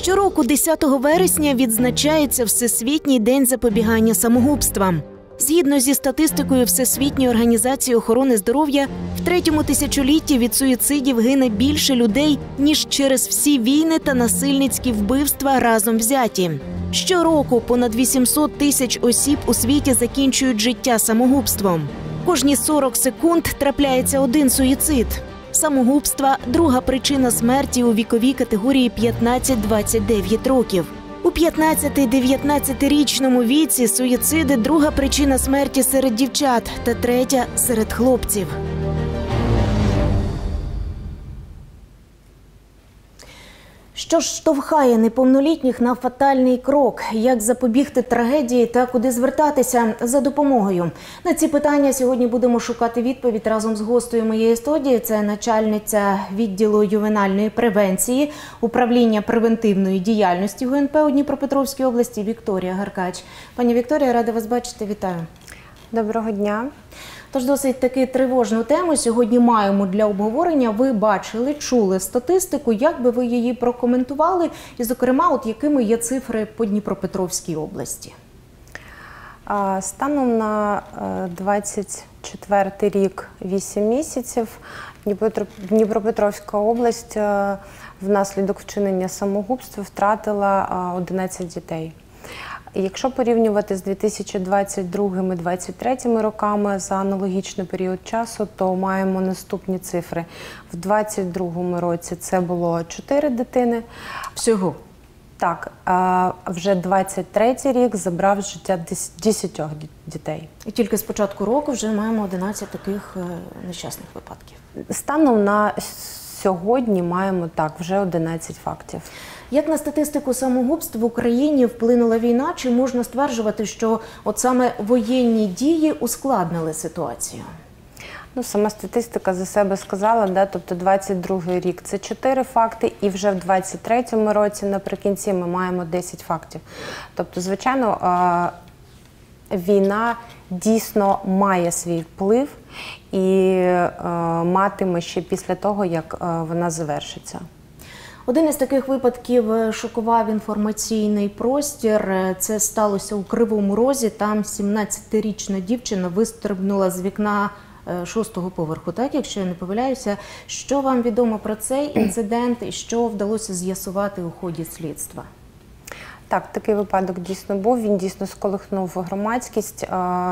Щороку 10 вересня відзначається Всесвітній день запобігання самогубствам. Згідно зі статистикою Всесвітньої організації охорони здоров'я, в третьому тисячолітті від суїцидів гине більше людей, ніж через всі війни та насильницькі вбивства разом взяті. Щороку понад 800 тисяч осіб у світі закінчують життя самогубством. Кожні 40 секунд трапляється один суїцид. Самогубства – друга причина смерті у віковій категорії 15-29 років. У 15-19-річному віці суїциди – друга причина смерті серед дівчат та третя – серед хлопців. Що ж штовхає неповнолітніх на фатальний крок? Як запобігти трагедії та куди звертатися за допомогою? На ці питання сьогодні будемо шукати відповідь разом з гостею моєї студії. Це начальниця відділу ювенальної превенції, управління превентивної діяльності ГУНП у Дніпропетровській області Вікторія Гаркач. Пані Вікторія, рада вас бачити. Вітаю. Доброго дня. Тож досить таки тривожну тему сьогодні маємо для обговорення. Ви бачили, чули статистику, як би ви її прокоментували і, зокрема, якими є цифри по Дніпропетровській області? Станом на 24 рік 8 місяців Дніпропетровська область внаслідок вчинення самогубства втратила 11 дітей. Якщо порівнювати з 2022-2023 роками за аналогічний період часу, то маємо наступні цифри. В 2022 році це було 4 дитини. Всього? Так. А вже 2023 рік забрав життя 10 дітей. І тільки з початку року вже маємо 11 таких нещасних випадків. Станом на сьогодні маємо, так, вже 11 фактів. Як на статистику самогубств в Україні вплинула війна? Чи можна стверджувати, що от саме воєнні дії ускладнили ситуацію? Сама статистика за себе сказала, да? Тобто 22-й рік – це 4 факти, і вже в 23-му році наприкінці ми маємо 10 фактів. Тобто, звичайно, війна дійсно має свій вплив і матиме ще після того, як вона завершиться. Один із таких випадків шокував інформаційний простір. Це сталося у Кривому Розі. Там 17-річна дівчина вистрибнула з вікна 6-го поверху, так, якщо я не помиляюся. Що вам відомо про цей інцидент і що вдалося з'ясувати у ході слідства? Так, такий випадок дійсно був. Він дійсно сколихнув громадськість.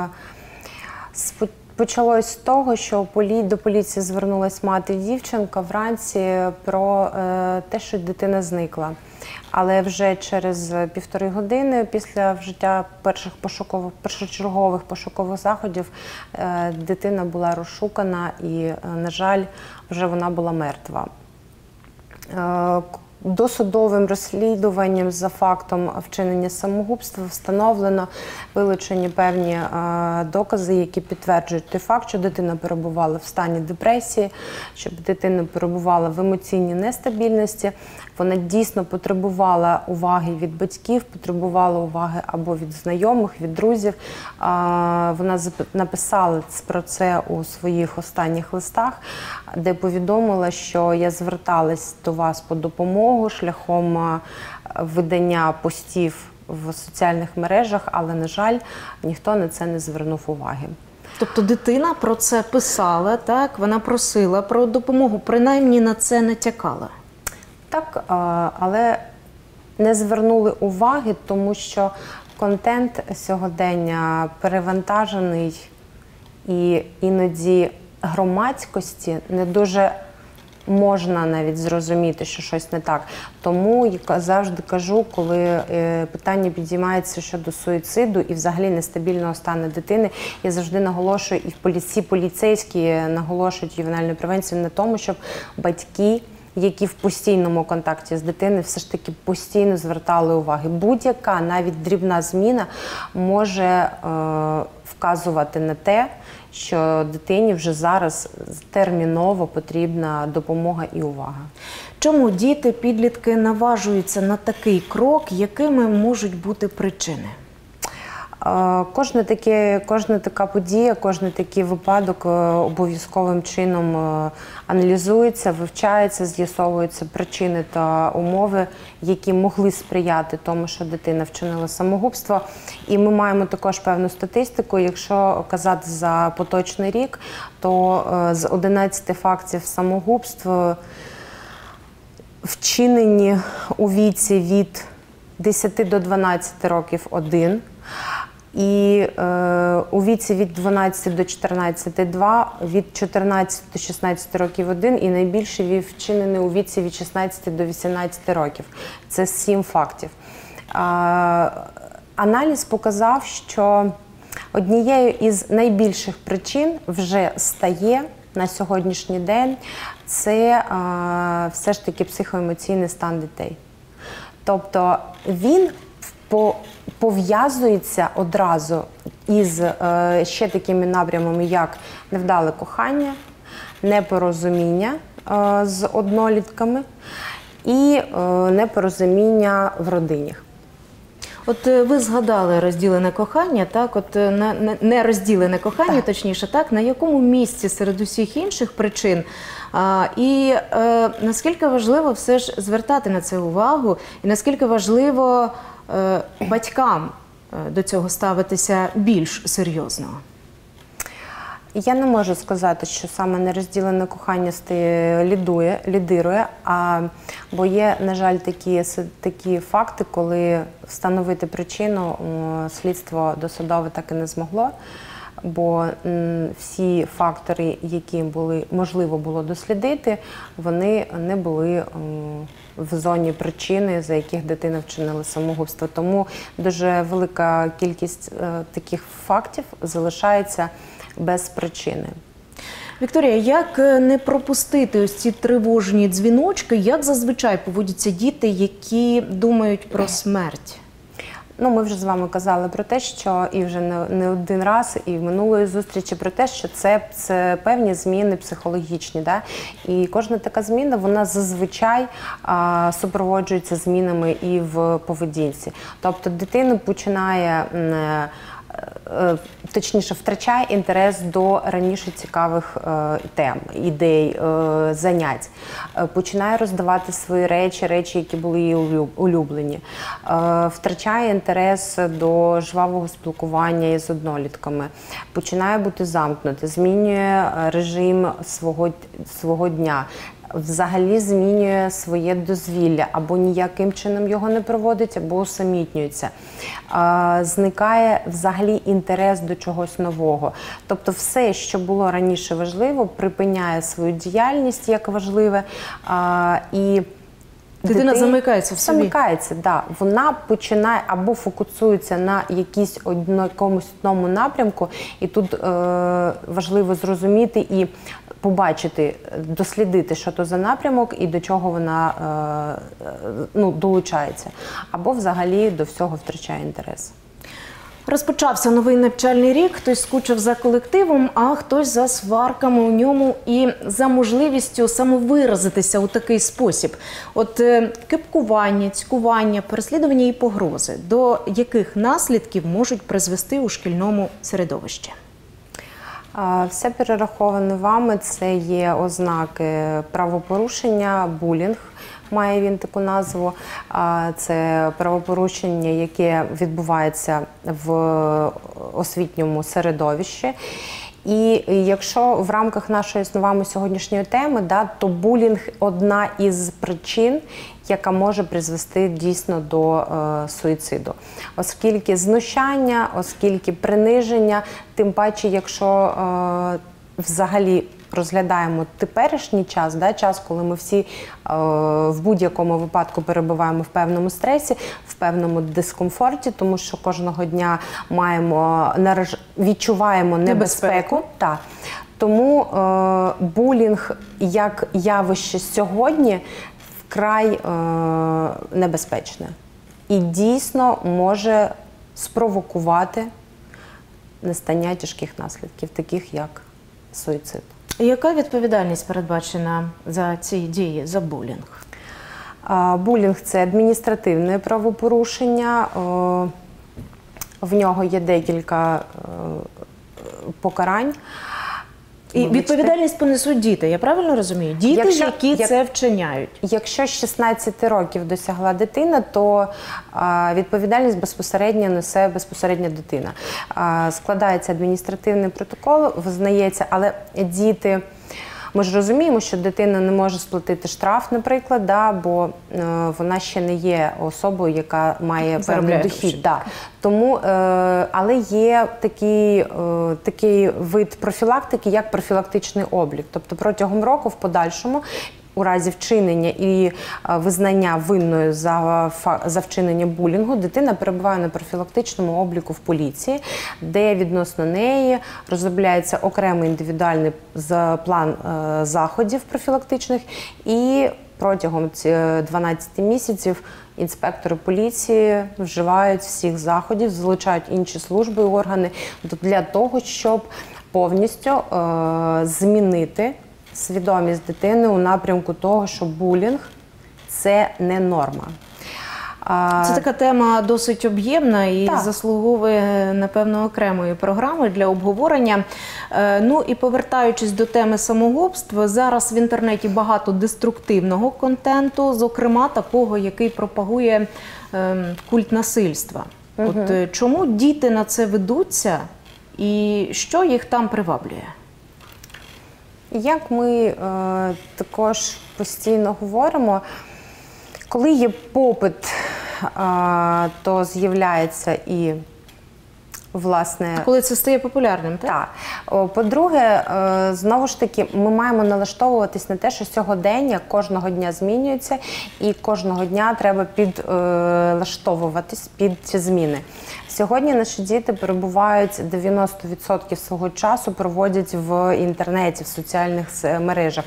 Почалось з того, що до поліції звернулась мати дівчинка вранці про те, що дитина зникла. Але вже через 1,5 години після вжиття першочергових пошукових заходів дитина була розшукана і, на жаль, вже вона була мертва. Досудовим розслідуванням за фактом вчинення самогубства встановлено, вилучені певні докази, які підтверджують той факт, що дитина перебувала в стані депресії, що дитина перебувала в емоційній нестабільності. Вона дійсно потребувала уваги від батьків, потребувала уваги або від знайомих, від друзів. Вона написала про це у своїх останніх листах, де повідомила, що я зверталась до вас по допомогу шляхом видання постів в соціальних мережах, але, на жаль, ніхто на це не звернув уваги. Тобто дитина про це писала, так? Вона просила про допомогу, принаймні на це натякала? Так, але не звернули уваги, тому що контент сьогодення перевантажений і іноді громадськості не дуже можна навіть зрозуміти, що щось не так. Тому я завжди кажу, коли питання підіймається щодо суїциду і взагалі нестабільного стану дитини, я завжди наголошую, і всі поліцейські наголошують ювенальну превенцію на тому, щоб батьки, які в постійному контакті з дитиною, все ж таки постійно звертали уваги. Будь-яка, навіть дрібна зміна може вказувати на те, що дитині вже зараз терміново потрібна допомога і увага. Чому діти, підлітки наважуються на такий крок, якими можуть бути причини? Кожна така подія, кожен такий випадок обов'язковим чином аналізується, вивчається, з'ясовуються причини та умови, які могли сприяти тому, що дитина вчинила самогубство. І ми маємо також певну статистику. Якщо казати за поточний рік, то з 11 фактів самогубств вчинені у віці від 10 до 12 років один. І у віці від 12 до 14 – 2, від 14 до 16 років 1 і найбільше вчинений у віці від 16 до 18 років. Це 7 фактів. Аналіз показав, що однією із найбільших причин вже стає на сьогоднішній день це все ж таки психоемоційний стан дітей. Тобто він пов'язується одразу із ще такими напрямами, як невдале кохання, непорозуміння з однолітками і непорозуміння в родині. От ви згадали розділене кохання, так? От не розділене кохання, так. Точніше, так? На якому місці серед усіх інших причин? І наскільки важливо все ж звертати на це увагу, і наскільки важливо батькам до цього ставитися більш серйозно? Я не можу сказати, що саме нерозділене кохання лідирує, бо є, на жаль, такі факти, коли встановити причину слідство досудове так і не змогло, бо всі фактори, які можливо було дослідити, вони не були в зоні причини, за яких дитина вчинила самогубство. Тому дуже велика кількість таких фактів залишається без причини. Вікторія, як не пропустити ось ці тривожні дзвіночки, як зазвичай поводяться діти, які думають про смерть? Ну, ми вже з вами казали про те, що і вже не один раз, і в минулої зустрічі про те, що це певні зміни психологічні. Да? І кожна така зміна, вона зазвичай супроводжується змінами і в поведінці. Тобто дитина починає, точніше, втрачає інтерес до раніше цікавих тем, ідей, занять. Починає роздавати свої речі, які були її улюблені. Втрачає інтерес до жвавого спілкування із однолітками. Починає бути замкнути, змінює режим свого дня. Взагалі змінює своє дозвілля, або ніяким чином його не проводить, або усамітнюється. Зникає взагалі інтерес до чогось нового. Тобто все, що було раніше важливо, припиняє свою діяльність як важливе. І дитина замикається в собі. Замикається, да. Вона починає або фокусується на якомусь одному напрямку, і тут важливо зрозуміти і побачити, дослідити, що то за напрямок і до чого вона долучається. Або взагалі до всього втрачає інтерес. Розпочався новий навчальний рік, хтось скучив за колективом, а хтось за сварками у ньому і за можливістю самовиразитися у такий спосіб. От кепкування, цькування, переслідування і погрози, до яких наслідків можуть призвести у шкільному середовищі? Все перераховане вами, це є ознаки правопорушення, булінг, має він таку назву. Це правопорушення, яке відбувається в освітньому середовищі. І якщо в рамках нашої з вами сьогоднішньої теми, то булінг – одна із причин, яка може призвести дійсно до суїциду. Оскільки знущання, оскільки приниження, тим паче, якщо взагалі розглядаємо теперішній час, час, коли ми всі в будь-якому випадку перебуваємо в певному стресі, в певному дискомфорті, тому що кожного дня відчуваємо небезпеку. Тому булінг як явище сьогодні вкрай небезпечне і дійсно може спровокувати настання тяжких наслідків, таких як суїцид. Яка відповідальність передбачена за ці дії, за булінг? Булінг – це адміністративне правопорушення. в нього є декілька покарань. І відповідальність понесуть діти, я правильно розумію? Діти, які це вчиняють. Якщо 16 років досягла дитина, то відповідальність безпосередньо несе безпосередньо дитина. Складається адміністративний протокол, визнається, але діти... Ми ж розуміємо, що дитина не може сплатити штраф, наприклад, бо вона ще не є особою, яка має певний дохід. Тому, але є такий вид профілактики, як профілактичний облік. Тобто протягом року в подальшому, у разі вчинення і визнання винною за вчинення булінгу, дитина перебуває на профілактичному обліку в поліції, де відносно неї розробляється окремий індивідуальний план заходів профілактичних, і протягом 12 місяців інспектори поліції вживають всіх заходів, залучають інші служби і органи для того, щоб повністю змінити свідомість дитини у напрямку того, що булінг – це не норма. Це така тема досить об'ємна і заслуговує, напевно, окремої програми для обговорення. Ну і повертаючись до теми самогубства, зараз в інтернеті багато деструктивного контенту, зокрема такого, який пропагує культ насильства. От чому діти на це ведуться і що їх там приваблює? Як ми також постійно говоримо, коли є попит, то з'являється і, власне... Коли це стає популярним, так? Так. По-друге, знову ж таки, ми маємо налаштовуватись на те, що сьогодення кожного дня змінюється, і кожного дня треба підлаштовуватись під ці зміни. Сьогодні наші діти перебувають 90% свого часу проводять в інтернеті, в соціальних мережах.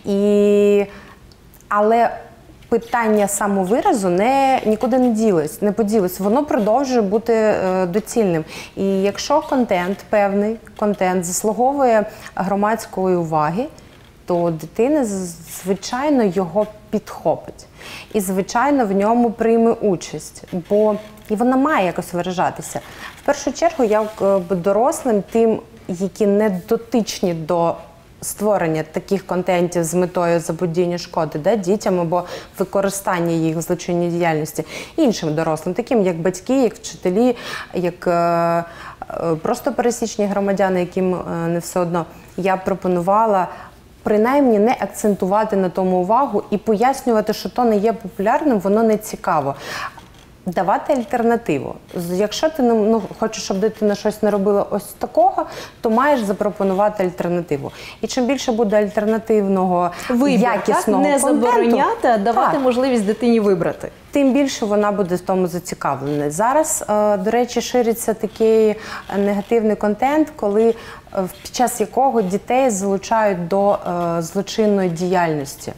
Але питання самовиразу нікуди не поділось. Воно продовжує бути доцільним. І якщо певний контент заслуговує громадської уваги, то дитина, звичайно, його підхопить. І, звичайно, в ньому прийме участь. І вона має якось виражатися. В першу чергу, як дорослим, тим, які не дотичні до створення таких контентів з метою заподіяння шкоди дітям або використання їх в злочинній діяльності, іншим дорослим, таким як батьки, як вчителі, як просто пересічні громадяни, яким не все одно, я пропонувала принаймні не акцентувати на тому увагу і пояснювати, що то не є популярним, воно не цікаво. Давати альтернативу. Якщо ти хочеш, щоб дитина щось не робила ось такого, то маєш запропонувати альтернативу. І чим більше буде альтернативного, якісного не контенту, забороняти, а давати можливість дитині вибрати. Тим більше вона буде в тому зацікавлена. Зараз, до речі, шириться такий негативний контент, під час якого дітей залучають до злочинної діяльності.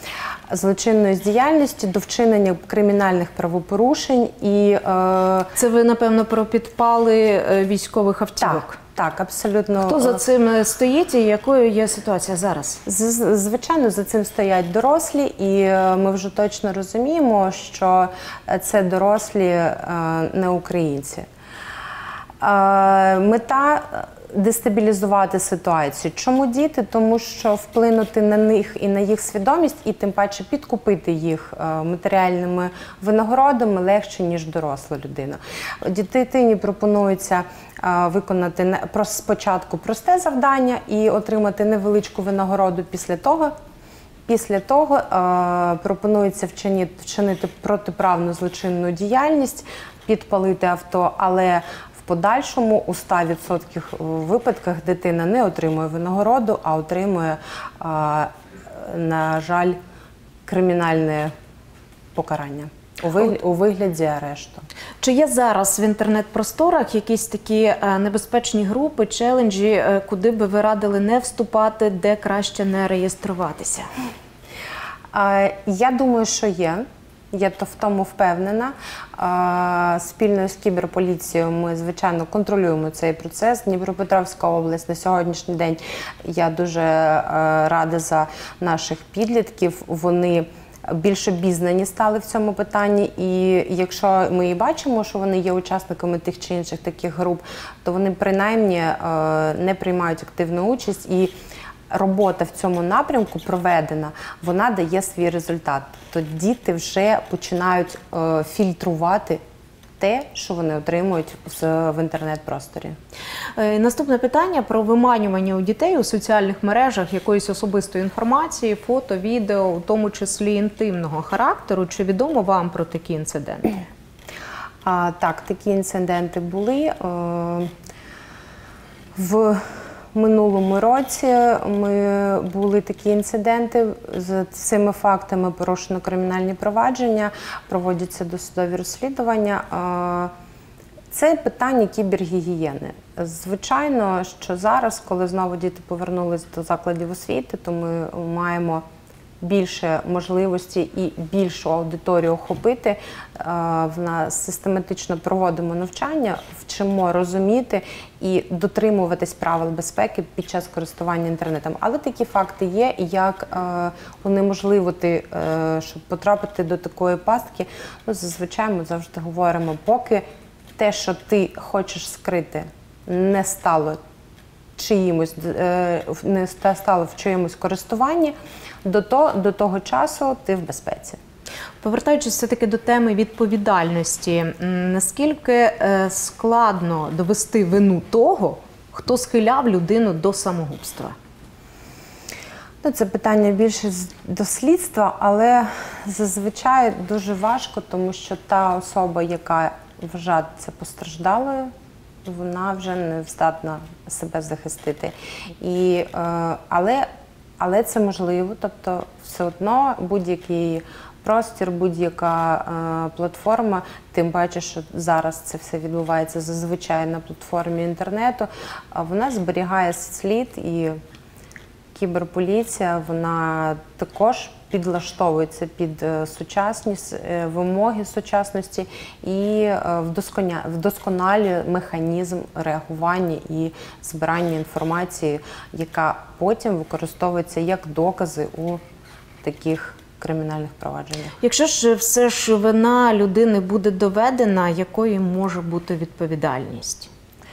До вчинення кримінальних правопорушень. Це ви, напевно, про підпали військових автівок? Так, абсолютно. Хто за цим стоїть і якою є ситуація зараз? Звичайно, за цим стоять дорослі, і ми вже точно розуміємо, що це дорослі не українці. Мета – дестабілізувати ситуацію. Чому діти? Тому що вплинути на них і на їх свідомість, і тим паче підкупити їх матеріальними винагородами легше, ніж доросла людина. Дитині пропонується виконати спочатку просте завдання і отримати невеличку винагороду Після того пропонується вчинити протиправну злочинну діяльність, підпалити авто, але в подальшому у 100% випадках дитина не отримує винагороду, а отримує, на жаль, кримінальне покарання у вигляді арешту. Чи є зараз в інтернет-просторах якісь такі небезпечні групи, челенджі, куди би ви радили не вступати, де краще не реєструватися? Я думаю, що є. Я в тому впевнена. Спільно з кіберполіцією ми, звичайно, контролюємо цей процес. Дніпропетровська область на сьогоднішній день, я дуже рада за наших підлітків. Вони більш обізнані стали в цьому питанні. І якщо ми і бачимо, що вони є учасниками тих чи інших таких груп, то вони принаймні не приймають активну участь. І робота в цьому напрямку проведена, вона дає свій результат. Тобто діти вже починають фільтрувати те, що вони отримують в інтернет-просторі. Наступне питання про виманювання у дітей у соціальних мережах якоїсь особистої інформації, фото, відео, у тому числі інтимного характеру. Чи відомо вам про такі інциденти? Так, такі інциденти були. В минулому році були такі інциденти. З цими фактами порушено кримінальні провадження, проводяться досудові розслідування. Це питання кібергігієни. Звичайно, що зараз, коли знову діти повернулись до закладів освіти, то ми маємо більше можливості і більшу аудиторію охопити. В нас систематично проводимо навчання, вчимо розуміти і дотримуватись правил безпеки під час користування інтернетом. Але такі факти є, як унеможливити, щоб потрапити до такої пастки. Зазвичай ми завжди говоримо, поки те, що ти хочеш скрити, не стало в чиємусь користуванні, до того часу ти в безпеці. Повертаючись все-таки до теми відповідальності, наскільки складно довести вину того, хто схиляв людину до самогубства? Це питання більше до слідства, але зазвичай дуже важко, тому що та особа, яка вважається постраждалою, вона вже не здатна себе захистити. Але це можливо, тобто все одно будь-який простір, будь-яка платформа, тим паче, що зараз це все відбувається зазвичай на платформі інтернету, вона зберігає слід, і кіберполіція, вона також підлаштовується під сучасність, вимоги сучасності і вдосконалює механізм реагування і збирання інформації, яка потім використовується як докази у таких кримінальних провадженнях. Якщо ж все ж вина людини буде доведена, якою може бути відповідальність?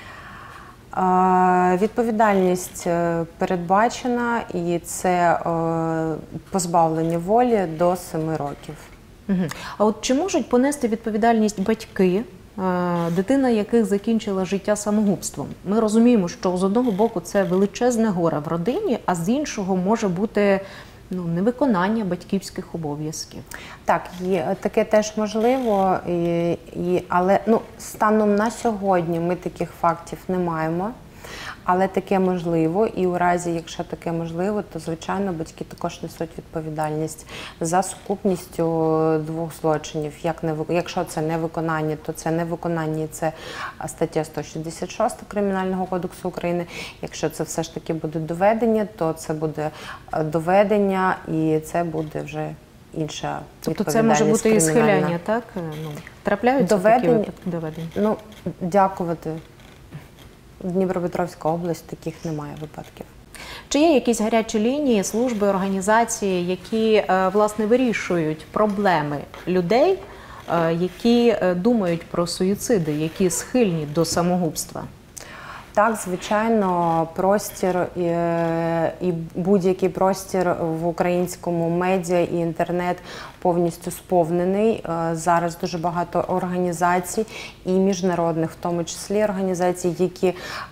Відповідальність передбачена, і це позбавлення волі до 7 років. А от чи можуть понести відповідальність батьки, дитина яких закінчила життя самогубством? Ми розуміємо, що з одного боку це величезне горе в родині, а з іншого може бути невиконання батьківських обов'язків. Так, таке теж можливо, але станом на сьогодні ми таких фактів не маємо. Але таке можливо, і у разі, якщо таке можливо, то, звичайно, батьки також несуть відповідальність за сукупністю двох злочинів. Якщо це невиконання, то це невиконання, це стаття 166 Кримінального кодексу України. Якщо це все ж таки буде доведення, то це буде доведення, і це буде вже інша відповідальність. Тобто це може бути і схиляння, так? Трапляються такі випадки доведення? Дякувати. Дніпропетровська область, таких немає випадків. Чи є якісь гарячі лінії, служби, організації, які, власне, вирішують проблеми людей, які думають про суїциди, які схильні до самогубства? Так, звичайно, простір і будь-який простір в українському медіа і інтернет повністю сповнений. Зараз дуже багато організацій і міжнародних, в тому числі організацій, які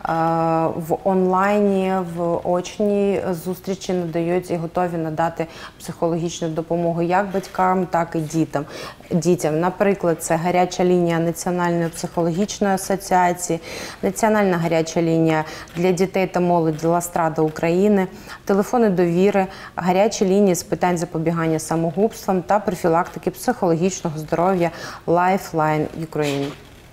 в онлайні, в очній зустрічі надають і готові надати психологічну допомогу як батькам, так і дітям. Наприклад, це гаряча лінія Національної психологічної асоціації, Національна гаряча лінія для дітей та молоді Ластрада України, телефони довіри, гарячі лінії з питань запобігання самогубствам та профілактики психологічного здоров'я Lifeline Ukraine.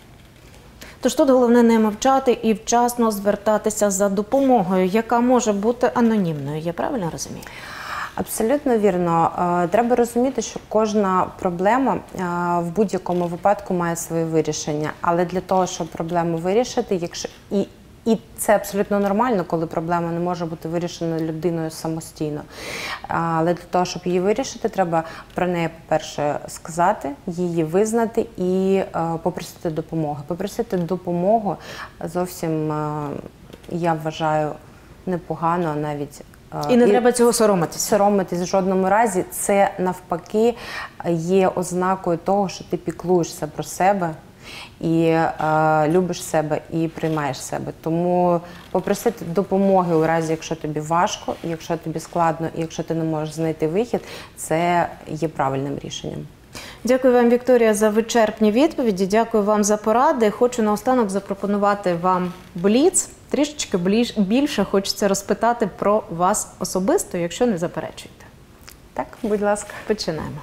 Тож тут головне не мовчати і вчасно звертатися за допомогою, яка може бути анонімною. Я правильно розумію? Абсолютно вірно. Треба розуміти, що кожна проблема в будь-якому випадку має своє вирішення. Але для того, щоб проблему вирішити, І це абсолютно нормально, коли проблема не може бути вирішена людиною самостійно. Але для того, щоб її вирішити, треба про неї, по-перше, сказати, її визнати і попросити допомоги. Попросити допомогу зовсім, я вважаю, непогано навіть. І не треба цього соромитися. Соромитись в жодному разі. Це навпаки є ознакою того, що ти піклуєшся про себе і любиш себе і приймаєш себе. Тому попросити допомоги у разі, якщо тобі важко, якщо тобі складно, і якщо ти не можеш знайти вихід, це є правильним рішенням. Дякую вам, Вікторія, за вичерпні відповіді. Дякую вам за поради. Хочу наостанок запропонувати вам бліц. Трішечки більше хочеться розпитати про вас особисто, якщо не заперечуєте. Так, будь ласка. Починаємо.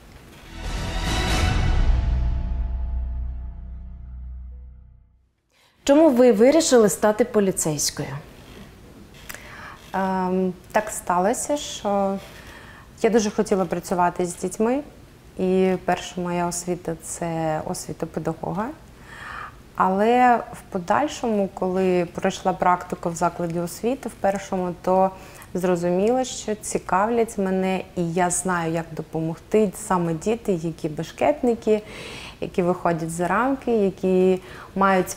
Чому ви вирішили стати поліцейською? Так сталося, що я дуже хотіла працювати з дітьми. І перша моя освіта – це освіта педагога. Але в подальшому, коли пройшла практику в закладі освіти, в першому, то зрозуміла, що цікавлять мене, і я знаю, як допомогти саме діти, які бешкетники, які виходять за рамки, які мають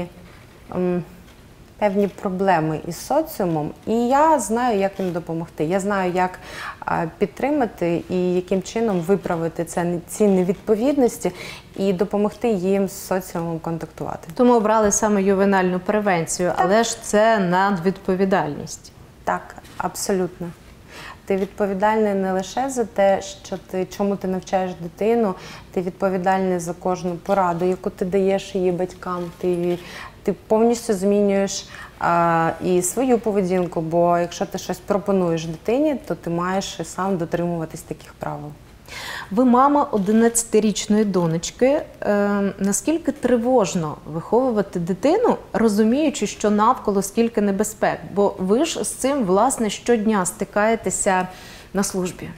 певні проблеми із соціумом, і я знаю, як їм допомогти. Я знаю, як підтримати і яким чином виправити ці невідповідності і допомогти їм з соціумом контактувати. Тому обрали саме ювенальну превенцію, але ж це надвідповідальність. Так, абсолютно. Ти відповідальний не лише за те, чому ти навчаєш дитину, ти відповідальний за кожну пораду, яку ти даєш її батькам. Ти повністю змінюєш і свою поведінку, бо якщо ти щось пропонуєш дитині, то ти маєш і сам дотримуватись таких правил. Ви мама 11-річної донечки. Наскільки тривожно виховувати дитину, розуміючи, що навколо скільки небезпек? Бо ви ж з цим, власне, щодня стикаєтеся на службі.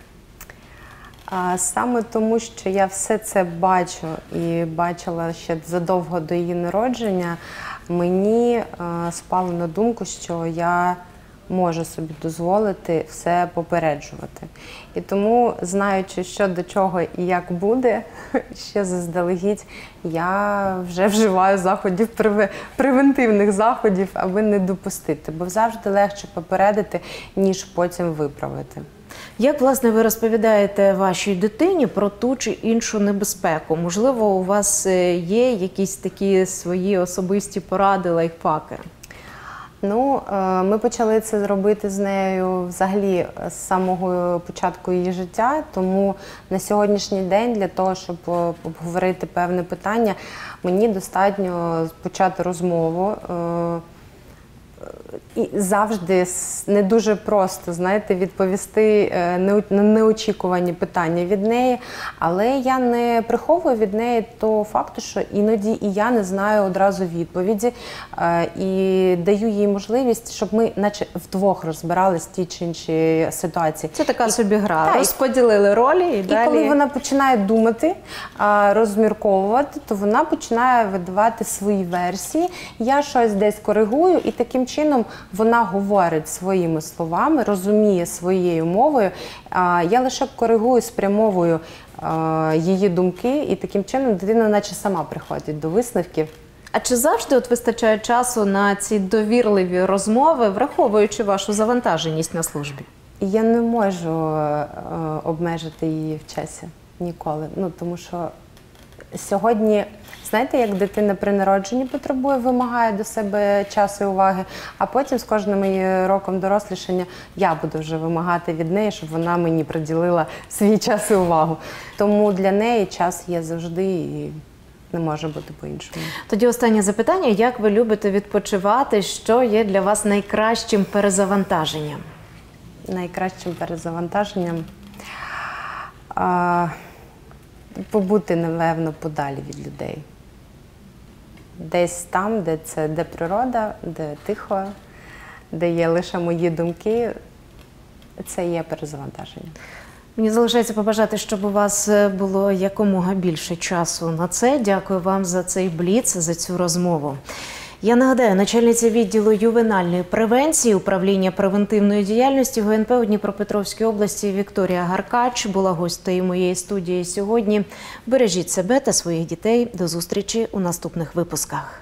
Саме тому, що я все це бачу і бачила ще задовго до її народження, мені спало на думку, що я можу собі дозволити все попереджувати. І тому, знаючи, що до чого і як буде, ще заздалегідь, я вже вживаю заходів, превентивних заходів, аби не допустити. Бо завжди легше попередити, ніж потім виправити. Як, власне, ви розповідаєте вашій дитині про ту чи іншу небезпеку? Можливо, у вас є якісь такі свої особисті поради, лайфхаки? Ну, ми почали це робити з нею взагалі з самого початку її життя, тому на сьогоднішній день для того, щоб обговорити певне питання, мені достатньо почати розмову. І завжди не дуже просто, знаєте, відповісти на неочікувані питання від неї, але я не приховую від неї того факту, що іноді і я не знаю одразу відповіді, і даю їй можливість, щоб ми наче вдвох розбирались в тій чи іншій ситуації. Це така собі гра, розподілили ролі і далі. І коли вона починає думати, розмірковувати, то вона починає видавати свої версії, я щось десь коригую, і таким чином вона говорить своїми словами, розуміє своєю мовою. Я лише коригую, спрямовую її думки, і таким чином дитина наче сама приходить до висновків. А чи завжди вистачає часу на ці довірливі розмови, враховуючи вашу завантаженість на службі? Я не можу обмежити її в часі ніколи. Тому що сьогодні, знаєте, як дитина при народженні потребує, вимагає до себе часу і уваги, а потім з кожним її роком дорослішання я буду вже вимагати від неї, щоб вона мені приділила свій час і увагу. Тому для неї час є завжди і не може бути по-іншому. Тоді останнє запитання. Як ви любите відпочивати? Що є для вас найкращим перезавантаженням? Найкращим перезавантаженням? Побути, напевно, подалі від людей. Десь там, де природа, де тихо, де є лише мої думки, це є перезавантаження. Мені залишається побажати, щоб у вас було якомога більше часу на це. Дякую вам за цей бліц, за цю розмову. Я нагадаю, начальниця відділу ювенальної превенції управління превентивної діяльності ГУНП у Дніпропетровській області Вікторія Гаркач була гостею моєї студії сьогодні. Бережіть себе та своїх дітей. До зустрічі у наступних випусках.